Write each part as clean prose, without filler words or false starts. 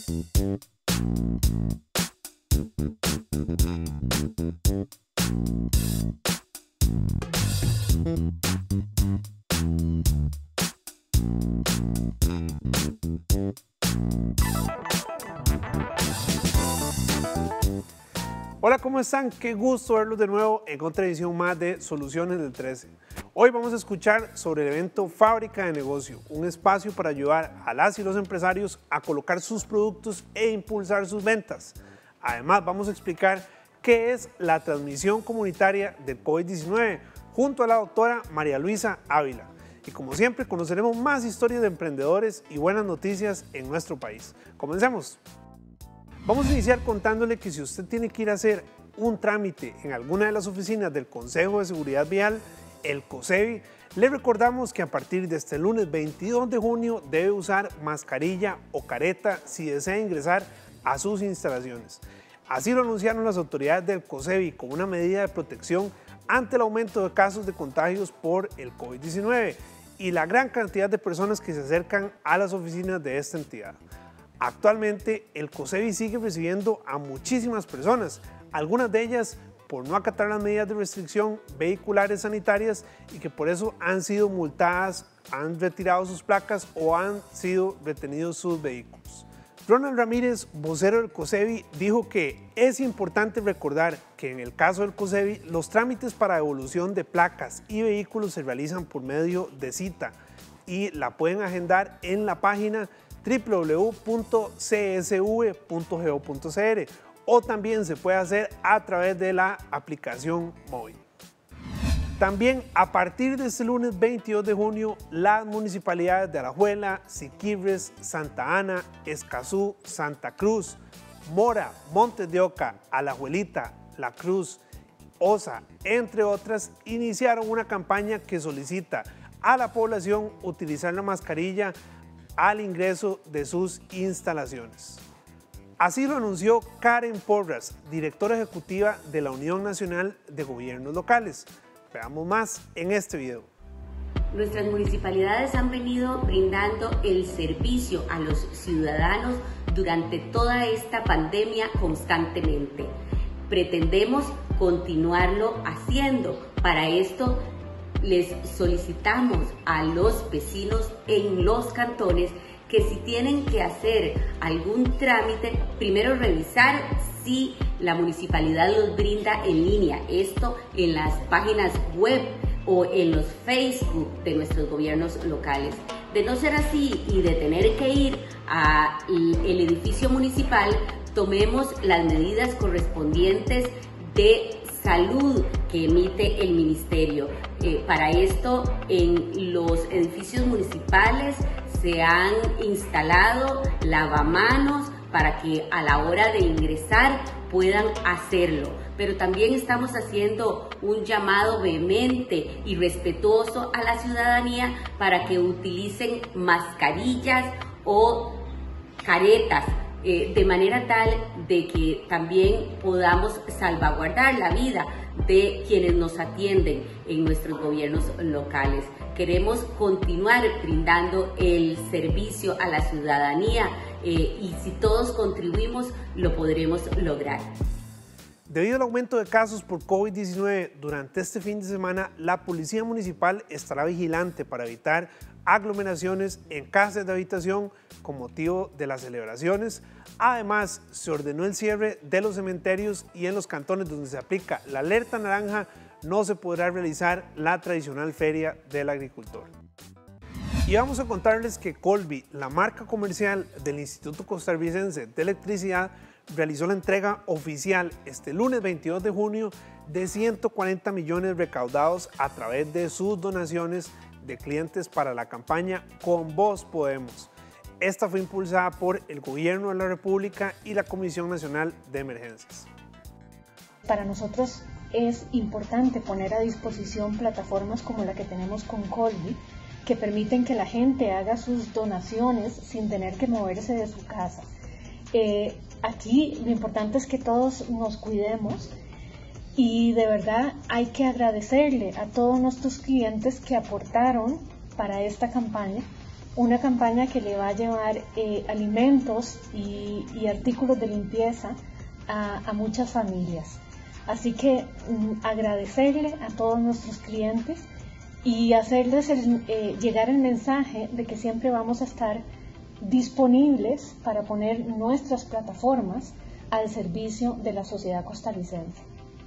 Hola, ¿cómo están? Qué gusto verlos de nuevo en otra edición más de Soluciones del 13. Hoy vamos a escuchar sobre el evento Fábrica de Negocio, un espacio para ayudar a las y los empresarios a colocar sus productos e impulsar sus ventas. Además, vamos a explicar qué es la transmisión comunitaria del COVID-19 junto a la doctora María Luisa Ávila. Y como siempre, conoceremos más historias de emprendedores y buenas noticias en nuestro país. Comencemos. Vamos a iniciar contándole que si usted tiene que ir a hacer un trámite en alguna de las oficinas del Consejo de Seguridad Vial, el COSEVI, le recordamos que a partir de este lunes 22 de junio debe usar mascarilla o careta si desea ingresar a sus instalaciones. Así lo anunciaron las autoridades del COSEVI como una medida de protección ante el aumento de casos de contagios por el COVID-19 y la gran cantidad de personas que se acercan a las oficinas de esta entidad. Actualmente, el COSEVI sigue recibiendo a muchísimas personas, algunas de ellas por no acatar las medidas de restricción vehiculares sanitarias y que por eso han sido multadas, han retirado sus placas o han sido retenidos sus vehículos. Ronald Ramírez, vocero del COSEVI, dijo que es importante recordar que en el caso del COSEVI, los trámites para devolución de placas y vehículos se realizan por medio de cita y la pueden agendar en la página www.csv.go.cr o también se puede hacer a través de la aplicación móvil. También a partir de este lunes 22 de junio, las municipalidades de Alajuela, Siquirres, Santa Ana, Escazú, Santa Cruz, Mora, Montes de Oca, Alajuelita, La Cruz, Osa, entre otras, iniciaron una campaña que solicita a la población utilizar la mascarilla al ingreso de sus instalaciones. Así lo anunció Karen Porras, directora ejecutiva de la Unión Nacional de Gobiernos Locales. Veamos más en este video. Nuestras municipalidades han venido brindando el servicio a los ciudadanos durante toda esta pandemia constantemente. Pretendemos continuarlo haciendo. Para esto, les solicitamos a los vecinos en los cantones que si tienen que hacer algún trámite, primero revisar si la municipalidad los brinda en línea, esto en las páginas web o en los Facebook de nuestros gobiernos locales. De no ser así y de tener que ir al edificio municipal, tomemos las medidas correspondientes de salud que emite el ministerio. Para esto, en los edificios municipales se han instalado lavamanos para que a la hora de ingresar puedan hacerlo. Pero también estamos haciendo un llamado vehemente y respetuoso a la ciudadanía para que utilicen mascarillas o caretas, de manera tal de que también podamos salvaguardar la vida de quienes nos atienden en nuestros gobiernos locales. Queremos continuar brindando el servicio a la ciudadanía y si todos contribuimos lo podremos lograr. Debido al aumento de casos por COVID-19 durante este fin de semana, la Policía Municipal estará vigilante para evitar aglomeraciones en casas de habitación con motivo de las celebraciones. Además, se ordenó el cierre de los cementerios y en los cantones donde se aplica la alerta naranja no se podrá realizar la tradicional feria del agricultor. Y vamos a contarles que Colby, la marca comercial del Instituto Costarricense de Electricidad, realizó la entrega oficial este lunes 22 de junio de 140 millones recaudados a través de sus donaciones de clientes para la campaña Con Vos Podemos. Esta fue impulsada por el Gobierno de la República y la Comisión Nacional de Emergencias. Para nosotros es importante poner a disposición plataformas como la que tenemos con Colby, que permiten que la gente haga sus donaciones sin tener que moverse de su casa. Aquí lo importante es que todos nos cuidemos y de verdad hay que agradecerle a todos nuestros clientes que aportaron para esta campaña una campaña que le va a llevar alimentos y artículos de limpieza a muchas familias. Así que agradecerle a todos nuestros clientes y hacerles llegar el mensaje de que siempre vamos a estar disponibles para poner nuestras plataformas al servicio de la sociedad costarricense.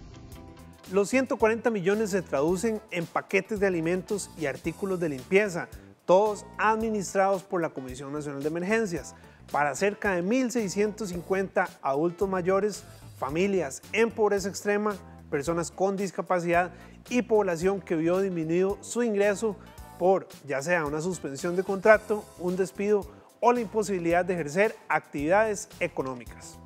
Los 140 millones se traducen en paquetes de alimentos y artículos de limpieza, todos administrados por la Comisión Nacional de Emergencias, para cerca de 1.650 adultos mayores, familias en pobreza extrema, personas con discapacidad y población que vio disminuido su ingreso por ya sea una suspensión de contrato, un despido o la imposibilidad de ejercer actividades económicas.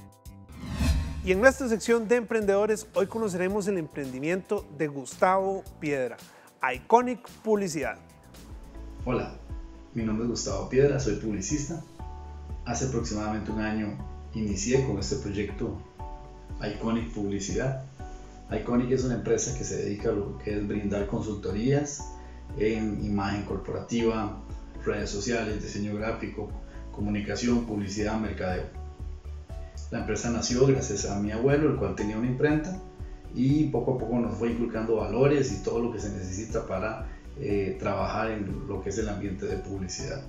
Y en nuestra sección de emprendedores, hoy conoceremos el emprendimiento de Gustavo Piedra, Iconic Publicidad. Hola, mi nombre es Gustavo Piedra, soy publicista. Hace aproximadamente un año inicié con este proyecto Iconic Publicidad. Iconic es una empresa que se dedica a lo que es brindar consultorías en imagen corporativa, redes sociales, diseño gráfico, comunicación, publicidad, mercadeo. La empresa nació gracias a mi abuelo, el cual tenía una imprenta, y poco a poco nos fue inculcando valores y todo lo que se necesita para trabajar en lo que es el ambiente de publicidad.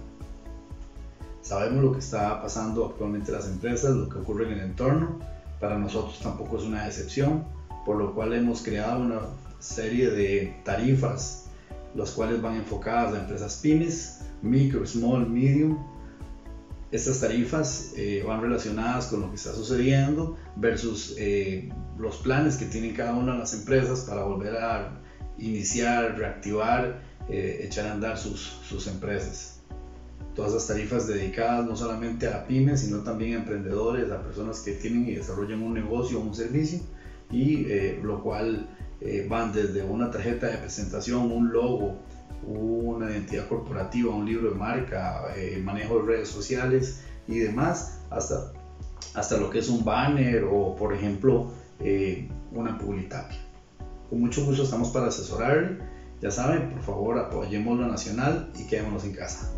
Sabemos lo que está pasando actualmente en las empresas, lo que ocurre en el entorno. Para nosotros tampoco es una excepción, por lo cual hemos creado una serie de tarifas, las cuales van enfocadas a empresas pymes, micro, small, medium. Estas tarifas van relacionadas con lo que está sucediendo versus los planes que tienen cada una de las empresas para volver a iniciar, reactivar, echar a andar sus empresas. Todas las tarifas dedicadas no solamente a pymes, sino también a emprendedores, a personas que tienen y desarrollan un negocio o un servicio, y lo cual van desde una tarjeta de presentación, un logo, una identidad corporativa, un libro de marca, manejo de redes sociales y demás, hasta lo que es un banner o, por ejemplo, una publitapia. Con mucho gusto estamos para asesorarle. Ya saben, por favor, apoyemos lo nacional y quedémonos en casa.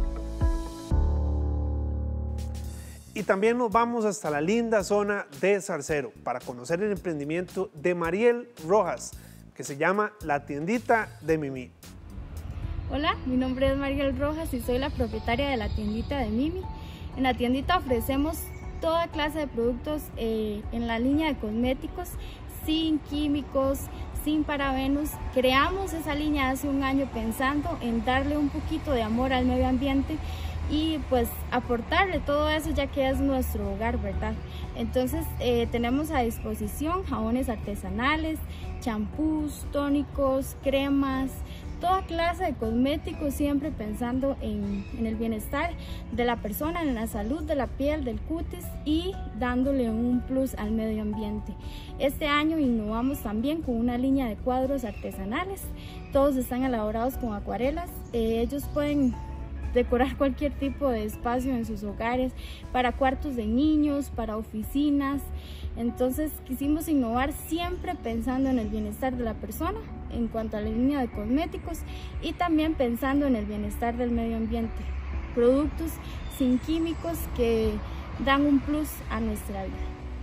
Y también nos vamos hasta la linda zona de Zarcero para conocer el emprendimiento de Mariel Rojas, que se llama La Tiendita de Mimi. Hola, mi nombre es Mariel Rojas y soy la propietaria de la Tiendita de Mimi. En la tiendita ofrecemos toda clase de productos en la línea de cosméticos, sin químicos, sin parabenos. Creamos esa línea hace un año pensando en darle un poquito de amor al medio ambiente y pues aportarle todo eso, ya que es nuestro hogar, ¿verdad? Entonces tenemos a disposición jabones artesanales, champús, tónicos, cremas, toda clase de cosméticos, siempre pensando en el bienestar de la persona, en la salud de la piel, del cutis, y dándole un plus al medio ambiente. Este año innovamos también con una línea de cuadros artesanales. Todos están elaborados con acuarelas. Ellos pueden decorar cualquier tipo de espacio en sus hogares, para cuartos de niños, para oficinas. Entonces quisimos innovar siempre pensando en el bienestar de la persona en cuanto a la línea de cosméticos, y también pensando en el bienestar del medio ambiente. Productos sin químicos que dan un plus a nuestra vida.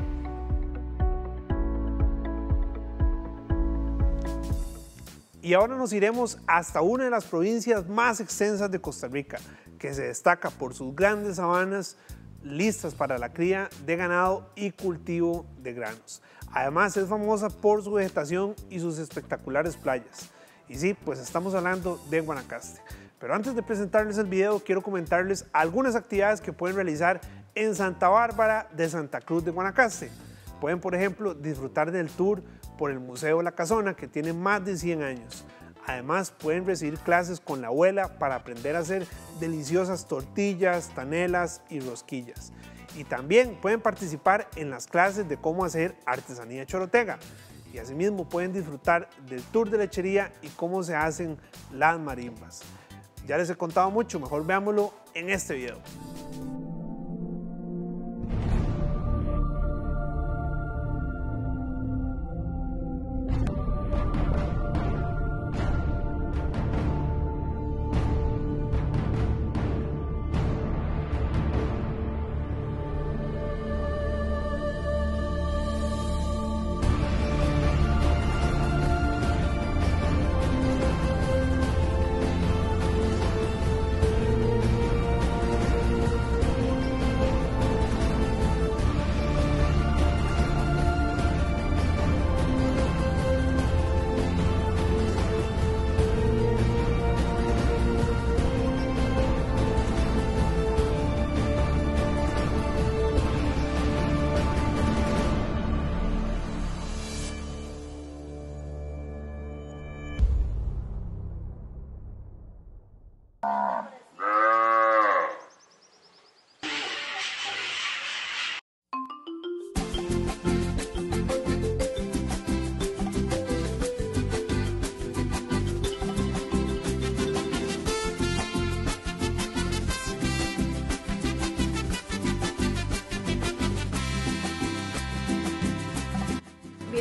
Y ahora nos iremos hasta una de las provincias más extensas de Costa Rica, que se destaca por sus grandes sabanas listas para la cría de ganado y cultivo de granos. Además es famosa por su vegetación y sus espectaculares playas. Y sí, pues estamos hablando de Guanacaste. Pero antes de presentarles el video, quiero comentarles algunas actividades que pueden realizar en Santa Bárbara de Santa Cruz de Guanacaste. Pueden, por ejemplo, disfrutar del tour por el Museo La Casona, que tiene más de 100 años. Además, pueden recibir clases con la abuela para aprender a hacer deliciosas tortillas, tanelas y rosquillas. Y también pueden participar en las clases de cómo hacer artesanía chorotega. Y asimismo pueden disfrutar del tour de lechería y cómo se hacen las marimbas. Ya les he contado mucho, mejor veámoslo en este video.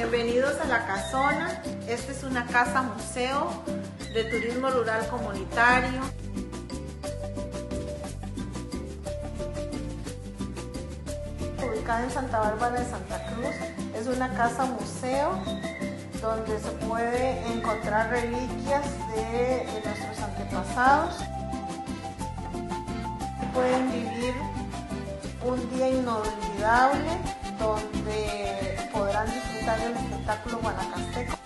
Bienvenidos a La Casona. Esta es una casa museo de turismo rural comunitario. Ubicada en Santa Bárbara de Santa Cruz, es una casa museo donde se puede encontrar reliquias de nuestros antepasados. Pueden vivir un día inolvidable donde podrán disfrutar del espectáculo guanacasteco.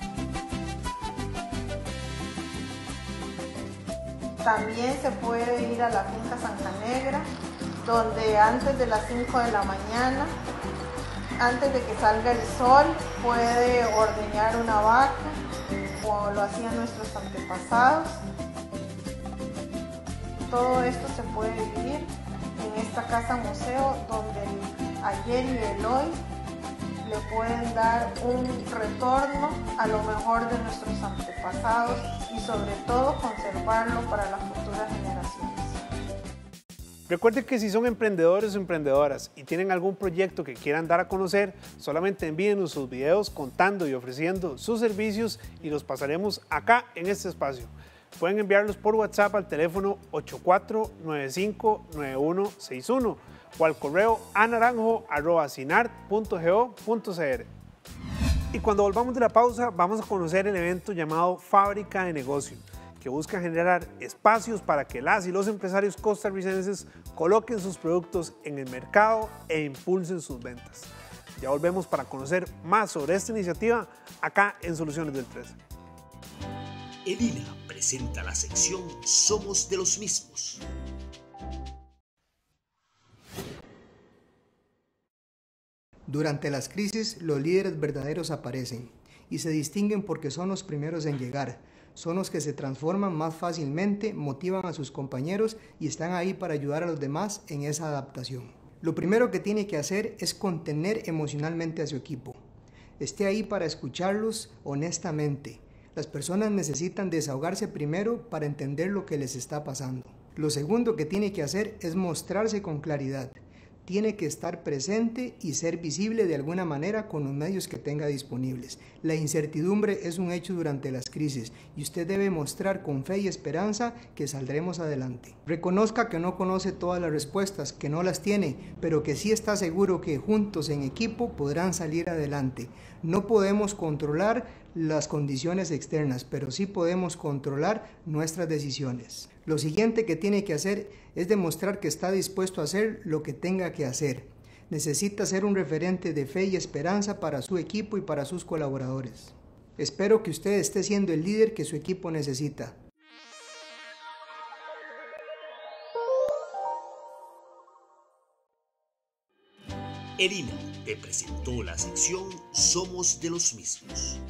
También se puede ir a la finca Santa Negra, donde antes de las 5 de la mañana, antes de que salga el sol, puede ordeñar una vaca, como lo hacían nuestros antepasados. Todo esto se puede vivir en esta casa museo, donde el ayer y el hoy le pueden dar un retorno a lo mejor de nuestros antepasados y sobre todo conservarlo para las futuras generaciones. Recuerden que si son emprendedores o emprendedoras y tienen algún proyecto que quieran dar a conocer, solamente envíenos sus videos contando y ofreciendo sus servicios y los pasaremos acá en este espacio. Pueden enviarlos por WhatsApp al teléfono 84959161 o al correo anaranjo@sinart.go.cr. Y cuando volvamos de la pausa, vamos a conocer el evento llamado Fábrica de Negocio, que busca generar espacios para que las y los empresarios costarricenses coloquen sus productos en el mercado e impulsen sus ventas. Ya volvemos para conocer más sobre esta iniciativa acá en Soluciones del 13. El INA presenta la sección Somos de los Mismos. Durante las crisis, los líderes verdaderos aparecen y se distinguen porque son los primeros en llegar. Son los que se transforman más fácilmente, motivan a sus compañeros y están ahí para ayudar a los demás en esa adaptación. Lo primero que tiene que hacer es contener emocionalmente a su equipo. Esté ahí para escucharlos honestamente. Las personas necesitan desahogarse primero para entender lo que les está pasando. Lo segundo que tiene que hacer es mostrarse con claridad. Tiene que estar presente y ser visible de alguna manera con los medios que tenga disponibles. La incertidumbre es un hecho durante las crisis y usted debe mostrar con fe y esperanza que saldremos adelante. Reconozca que no conoce todas las respuestas, que no las tiene, pero que sí está seguro que juntos en equipo podrán salir adelante. No podemos controlar las condiciones externas, pero sí podemos controlar nuestras decisiones. Lo siguiente que tiene que hacer es demostrar que está dispuesto a hacer lo que tenga que hacer. Necesita ser un referente de fe y esperanza para su equipo y para sus colaboradores. Espero que usted esté siendo el líder que su equipo necesita. El INA te presentó la sección Somos de los Mismos.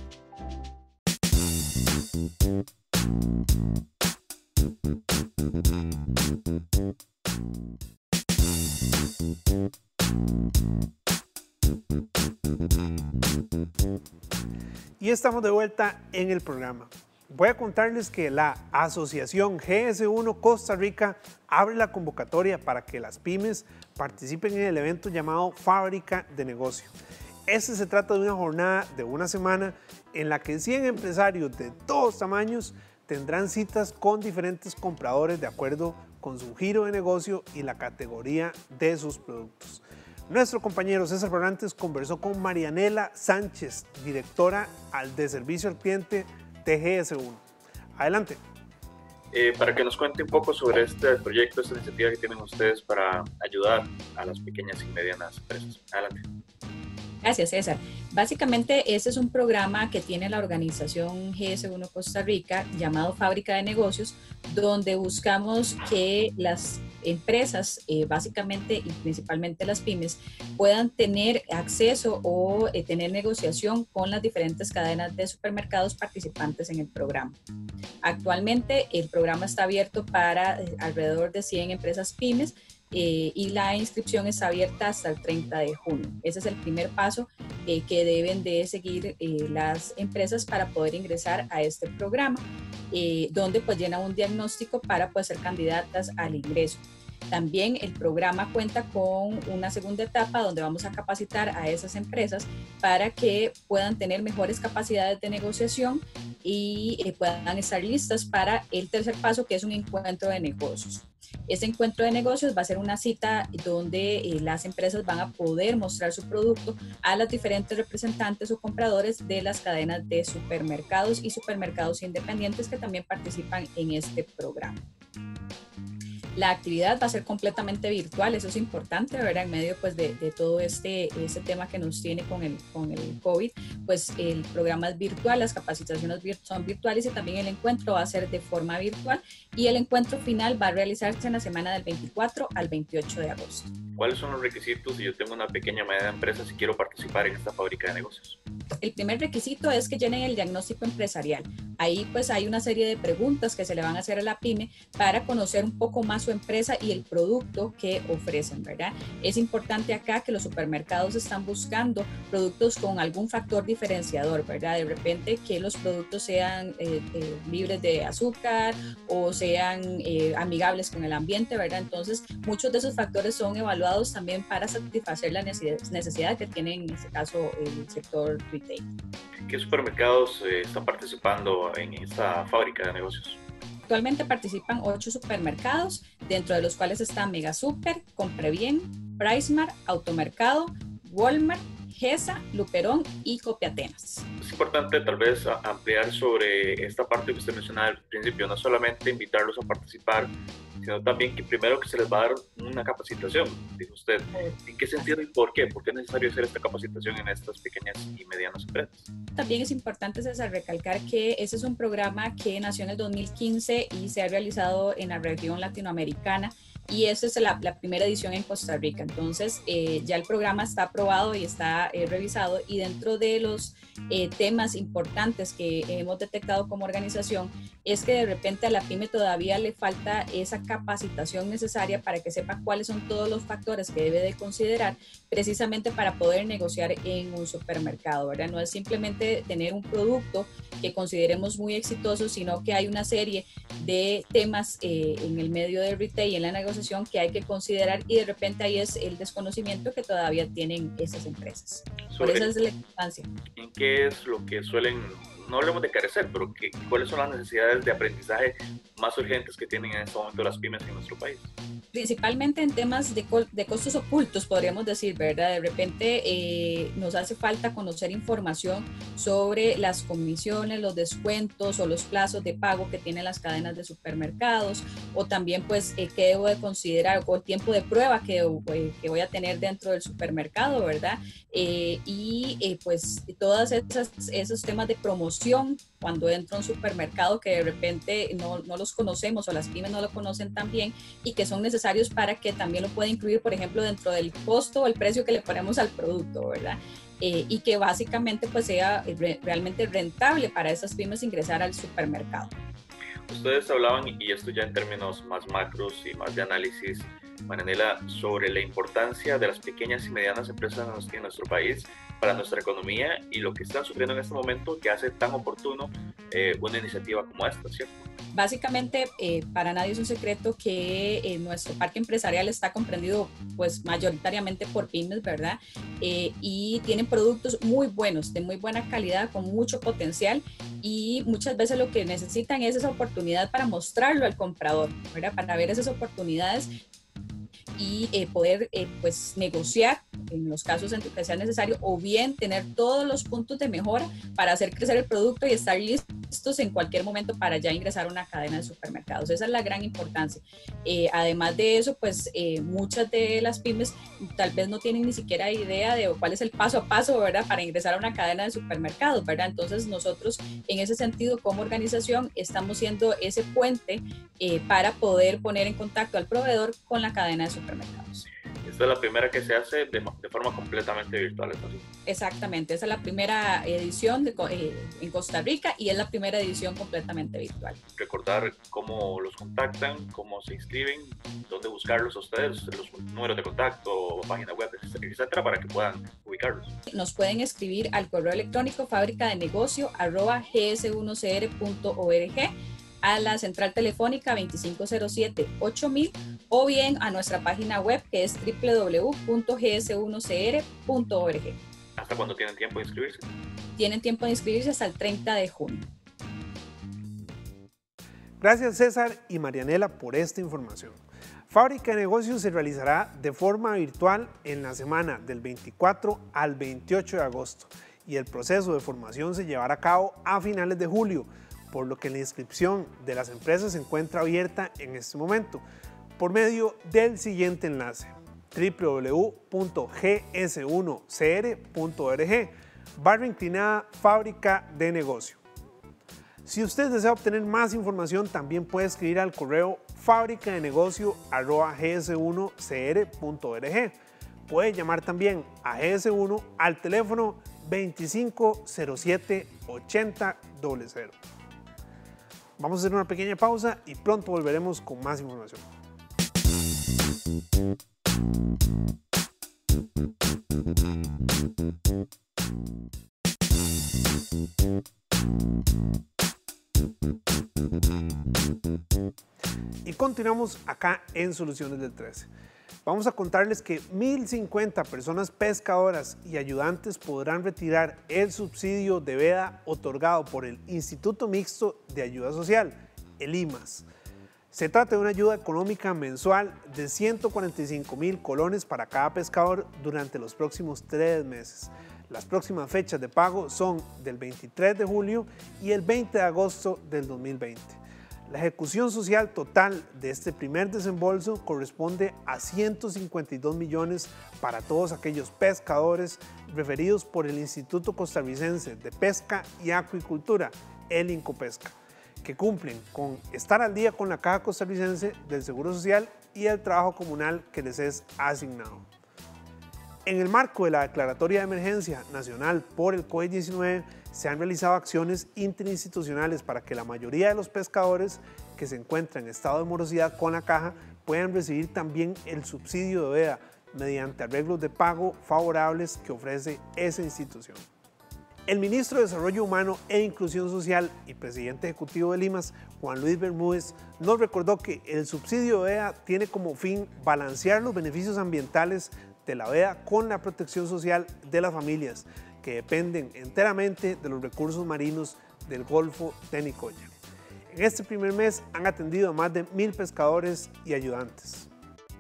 Y estamos de vuelta en el programa. Voy a contarles que la Asociación GS1 Costa Rica abre la convocatoria para que las pymes participen en el evento llamado Fábrica de Negocio. Se trata de una jornada de una semana en la que 100 empresarios de todos tamaños tendrán citas con diferentes compradores de acuerdo con su giro de negocio y la categoría de sus productos. Nuestro compañero César Fernández conversó con Marianela Sánchez, directora de Servicio al Cliente de GS1. Adelante. Para que nos cuente un poco sobre este proyecto, esta iniciativa que tienen ustedes para ayudar a las pequeñas y medianas empresas. Adelante. Gracias, César. Básicamente, este es un programa que tiene la organización GS1 Costa Rica llamado Fábrica de Negocios, donde buscamos que las empresas, básicamente y principalmente las pymes, puedan tener acceso o tener negociación con las diferentes cadenas de supermercados participantes en el programa. Actualmente, el programa está abierto para alrededor de 100 empresas pymes, y la inscripción está abierta hasta el 30 de junio. Ese es el primer paso que deben de seguir las empresas para poder ingresar a este programa, donde pues llenan un diagnóstico para pues ser candidatas al ingreso. También el programa cuenta con una segunda etapa donde vamos a capacitar a esas empresas para que puedan tener mejores capacidades de negociación y puedan estar listas para el tercer paso, que es un encuentro de negocios. Este encuentro de negocios va a ser una cita donde las empresas van a poder mostrar su producto a los diferentes representantes o compradores de las cadenas de supermercados y supermercados independientes que también participan en este programa. La actividad va a ser completamente virtual, eso es importante, ¿verdad? En medio pues, de todo este tema que nos tiene con el COVID, pues el programa es virtual, las capacitaciones son virtuales y también el encuentro va a ser de forma virtual y el encuentro final va a realizarse en la semana del 24 al 28 de agosto. ¿Cuáles son los requisitos si yo tengo una pequeña o mediana empresa si quiero participar en esta fábrica de negocios? El primer requisito es que llenen el diagnóstico empresarial. Ahí pues hay una serie de preguntas que se le van a hacer a la pyme para conocer un poco más su empresa y el producto que ofrecen, ¿verdad? Es importante acá que los supermercados están buscando productos con algún factor diferenciador, ¿verdad? De repente que los productos sean libres de azúcar o sean amigables con el ambiente, ¿verdad? Entonces muchos de esos factores son evaluados también para satisfacer la necesidad que tiene en este caso el sector retail. ¿Qué supermercados están participando en esta fábrica de negocios? Actualmente participan 8 supermercados, dentro de los cuales están Mega Super, Comprevien, PriceMart, Automercado, Walmart, GESA, Luperón y Copiatenas. Es importante tal vez ampliar sobre esta parte que usted mencionaba al principio, no solamente invitarlos a participar, sino también que primero que se les va a dar una capacitación, dijo usted. ¿En qué sentido y por qué? ¿Por qué es necesario hacer esta capacitación en estas pequeñas y medianas empresas? También es importante, César, recalcar que ese es un programa que nació en el 2015 y se ha realizado en la región latinoamericana. Y esta es la primera edición en Costa Rica. Entonces, ya el programa está aprobado y está revisado. Y dentro de los temas importantes que hemos detectado como organización es que de repente a la pyme todavía le falta esa capacitación necesaria para que sepa cuáles son todos los factores que debe de considerar precisamente para poder negociar en un supermercado, ¿verdad? No es simplemente tener un producto que consideremos muy exitoso, sino que hay una serie de temas en el medio del retail y en la negociación que hay que considerar y de repente ahí es el desconocimiento que todavía tienen esas empresas. Por eso es la importancia. ¿En qué es lo que suelen, no hablemos de carecer, pero cuáles son las necesidades de aprendizaje más urgentes que tienen en este momento las pymes en nuestro país? Principalmente en temas de costos ocultos, podríamos decir, ¿verdad? De repente nos hace falta conocer información sobre las comisiones, los descuentos o los plazos de pago que tienen las cadenas de supermercados o también pues qué debo de considerar o el tiempo de prueba que voy a tener dentro del supermercado, ¿verdad? Pues todos esos temas de promoción cuando entro a un supermercado que de repente no los conocemos o las pymes no lo conocen tan bien y que son necesarios para que también lo pueda incluir, por ejemplo, dentro del costo o el precio que le ponemos al producto, ¿verdad? Y que básicamente pues sea realmente rentable para esas pymes ingresar al supermercado. Ustedes hablaban, y esto ya en términos más macros y más de análisis, Marianela, sobre la importancia de las pequeñas y medianas empresas en nuestro país para nuestra economía y lo que están sufriendo en este momento que hace tan oportuno una iniciativa como esta, ¿cierto? Básicamente, para nadie es un secreto que nuestro parque empresarial está comprendido pues mayoritariamente por pymes, ¿verdad? Y tienen productos muy buenos, de muy buena calidad, con mucho potencial y muchas veces lo que necesitan es esa oportunidad para mostrarlo al comprador, ¿verdad? Para ver esas oportunidades y poder pues negociar en los casos en que sea necesario o bien tener todos los puntos de mejora para hacer crecer el producto y estar listos en cualquier momento para ya ingresar a una cadena de supermercados. Esa es la gran importancia. Además de eso, pues muchas de las pymes tal vez no tienen ni siquiera idea de cuál es el paso a paso, ¿verdad? Para ingresar a una cadena de supermercados, ¿verdad? Entonces nosotros en ese sentido como organización estamos siendo ese puente para poder poner en contacto al proveedor con la cadena de supermercados. Esta es la primera que se hace de forma completamente virtual, ¿no? Exactamente, esa es la primera edición en Costa Rica y es la primera edición completamente virtual. Recordar cómo los contactan, cómo se inscriben, dónde buscarlos a ustedes, los números de contacto, página web, etcétera, para que puedan ubicarlos. Nos pueden escribir al correo electrónico fabricadenegocio@gs1cr.org, a la central telefónica 2507-8000 o bien a nuestra página web que es www.gs1cr.org. ¿Hasta cuándo tienen tiempo de inscribirse? Tienen tiempo de inscribirse hasta el 30 de junio. Gracias César y Marianela por esta información. Fábrica de Negocios se realizará de forma virtual en la semana del 24 al 28 de agosto y el proceso de formación se llevará a cabo a finales de julio, por lo que la inscripción de las empresas se encuentra abierta en este momento por medio del siguiente enlace: www.gs1cr.org/fábrica de negocio. Si usted desea obtener más información, también puede escribir al correo fabricadenegocio@gs1cr.org. Puede llamar también a GS1 al teléfono 2507-8000. Vamos a hacer una pequeña pausa y pronto volveremos con más información. Y continuamos acá en Soluciones del 13. Vamos a contarles que 1.050 personas pescadoras y ayudantes podrán retirar el subsidio de veda otorgado por el Instituto Mixto de Ayuda Social, el IMAS. Se trata de una ayuda económica mensual de 145.000 colones para cada pescador durante los próximos 3 meses. Las próximas fechas de pago son del 23 de julio y el 20 de agosto del 2020. La ejecución social total de este primer desembolso corresponde a 152 millones para todos aquellos pescadores referidos por el Instituto Costarricense de Pesca y Acuicultura, el INCOPESCA, que cumplen con estar al día con la Caja Costarricense del Seguro Social y el trabajo comunal que les es asignado. En el marco de la Declaratoria de Emergencia Nacional por el COVID-19, se han realizado acciones interinstitucionales para que la mayoría de los pescadores que se encuentran en estado de morosidad con la Caja puedan recibir también el subsidio de veda mediante arreglos de pago favorables que ofrece esa institución. El ministro de Desarrollo Humano e Inclusión Social y presidente ejecutivo del IMAS, Juan Luis Bermúdez, nos recordó que el subsidio de veda tiene como fin balancear los beneficios ambientales de la veda con la protección social de las familias que dependen enteramente de los recursos marinos del Golfo de Nicoya. En este primer mes han atendido a más de 1.000 pescadores y ayudantes.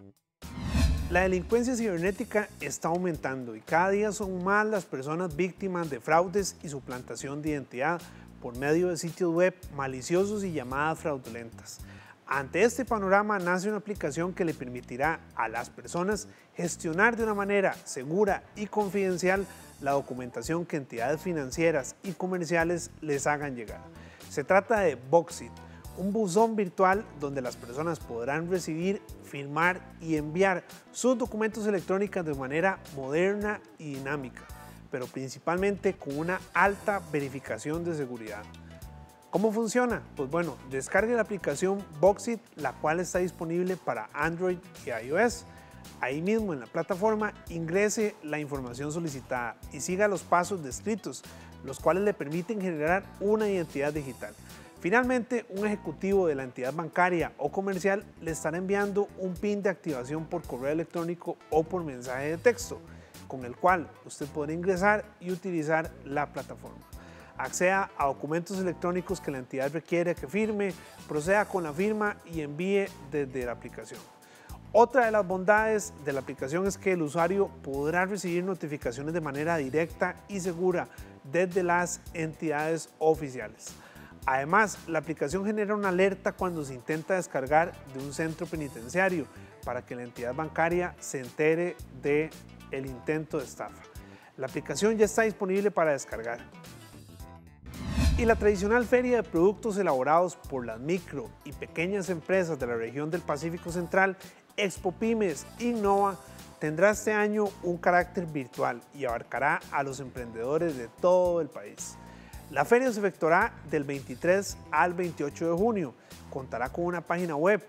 La delincuencia cibernética está aumentando y cada día son más las personas víctimas de fraudes y suplantación de identidad por medio de sitios web maliciosos y llamadas fraudulentas. Ante este panorama nace una aplicación que le permitirá a las personas gestionar de una manera segura y confidencial la documentación que entidades financieras y comerciales les hagan llegar. Se trata de Voxit, un buzón virtual donde las personas podrán recibir, firmar y enviar sus documentos electrónicos de manera moderna y dinámica, pero principalmente con una alta verificación de seguridad. ¿Cómo funciona? Pues bueno, descargue la aplicación Voxit, la cual está disponible para Android y iOS. Ahí mismo en la plataforma ingrese la información solicitada y siga los pasos descritos, los cuales le permiten generar una identidad digital. Finalmente, un ejecutivo de la entidad bancaria o comercial le estará enviando un PIN de activación por correo electrónico o por mensaje de texto, con el cual usted podrá ingresar y utilizar la plataforma. Acceda a documentos electrónicos que la entidad requiere que firme, proceda con la firma y envíe desde la aplicación. Otra de las bondades de la aplicación es que el usuario podrá recibir notificaciones de manera directa y segura desde las entidades oficiales. Además, la aplicación genera una alerta cuando se intenta descargar de un centro penitenciario para que la entidad bancaria se entere del intento de estafa. La aplicación ya está disponible para descargar. Y la tradicional feria de productos elaborados por las micro y pequeñas empresas de la región del Pacífico Central, Expopymes Innova, tendrá este año un carácter virtual y abarcará a los emprendedores de todo el país. La feria se efectuará del 23 al 28 de junio. Contará con una página web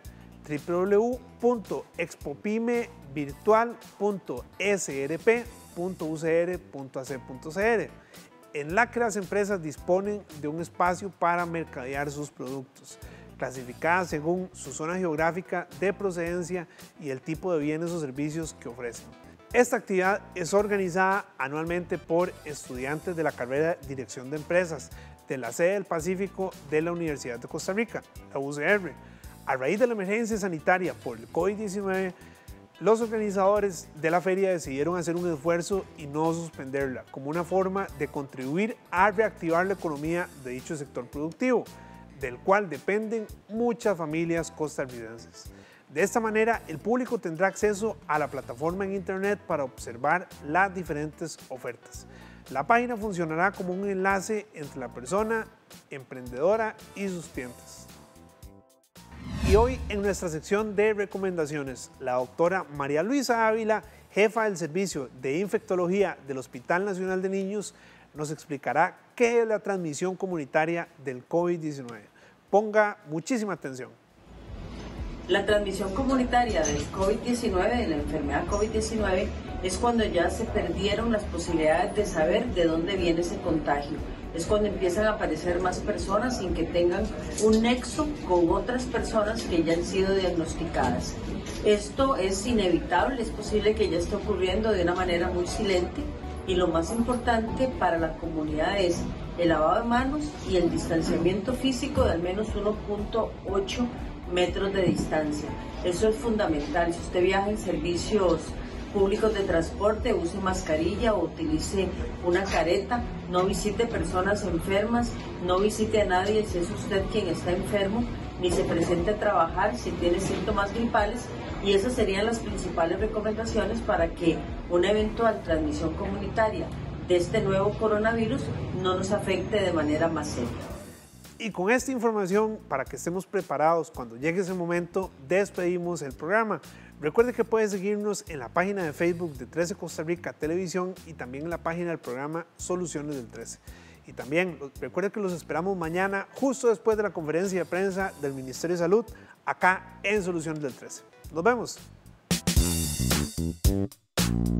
www.expopyme.virtual.srp.ucr.ac.cr, en la que las empresas disponen de un espacio para mercadear sus productos, clasificadas según su zona geográfica de procedencia y el tipo de bienes o servicios que ofrecen. Esta actividad es organizada anualmente por estudiantes de la carrera de Dirección de Empresas de la sede del Pacífico de la Universidad de Costa Rica, la UCR. A raíz de la emergencia sanitaria por el COVID-19, los organizadores de la feria decidieron hacer un esfuerzo y no suspenderla, como una forma de contribuir a reactivar la economía de dicho sector productivo, del cual dependen muchas familias costarricenses. De esta manera, el público tendrá acceso a la plataforma en internet para observar las diferentes ofertas. La página funcionará como un enlace entre la persona emprendedora y sus clientes. Y hoy en nuestra sección de recomendaciones, la doctora María Luisa Ávila, jefa del Servicio de Infectología del Hospital Nacional de Niños, nos explicará qué es la transmisión comunitaria del COVID-19. Ponga muchísima atención. La transmisión comunitaria del COVID-19, de la enfermedad COVID-19, es cuando ya se perdieron las posibilidades de saber de dónde viene ese contagio. Es cuando empiezan a aparecer más personas sin que tengan un nexo con otras personas que ya han sido diagnosticadas. Esto es inevitable, es posible que ya esté ocurriendo de una manera muy silente, y lo más importante para la comunidad es el lavado de manos y el distanciamiento físico de al menos 1.8 metros de distancia. Eso es fundamental. Si usted viaja en servicios públicos de transporte, use mascarilla o utilice una careta, no visite personas enfermas, no visite a nadie si es usted quien está enfermo, ni se presente a trabajar si tiene síntomas gripales, y esas serían las principales recomendaciones para que una eventual transmisión comunitaria de este nuevo coronavirus no nos afecte de manera más seria. Y con esta información, para que estemos preparados cuando llegue ese momento, despedimos el programa. Recuerde que puede seguirnos en la página de Facebook de 13 Costa Rica Televisión y también en la página del programa Soluciones del 13. Y también recuerde que los esperamos mañana, justo después de la conferencia de prensa del Ministerio de Salud, acá en Soluciones del 13. Nos vemos.